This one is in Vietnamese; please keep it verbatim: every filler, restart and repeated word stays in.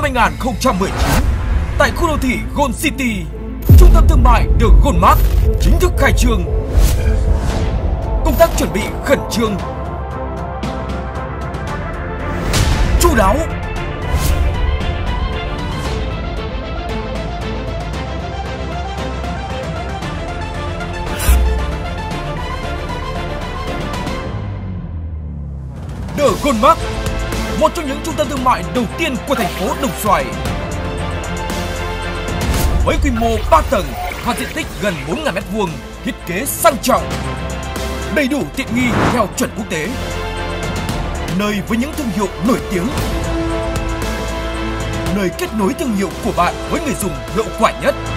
năm hai nghìn không trăm mười chín, tại khu đô thị Gold City, trung tâm thương mại The Goldmark chính thức khai trương. Công tác chuẩn bị khẩn trương, chu đáo. The Goldmark, một trong những trung tâm thương mại đầu tiên của thành phố Đồng Xoài, với quy mô ba tầng và diện tích gần bốn nghìn mét vuông, thiết kế sang trọng, đầy đủ tiện nghi theo chuẩn quốc tế, nơi với những thương hiệu nổi tiếng, nơi kết nối thương hiệu của bạn với người dùng hiệu quả nhất.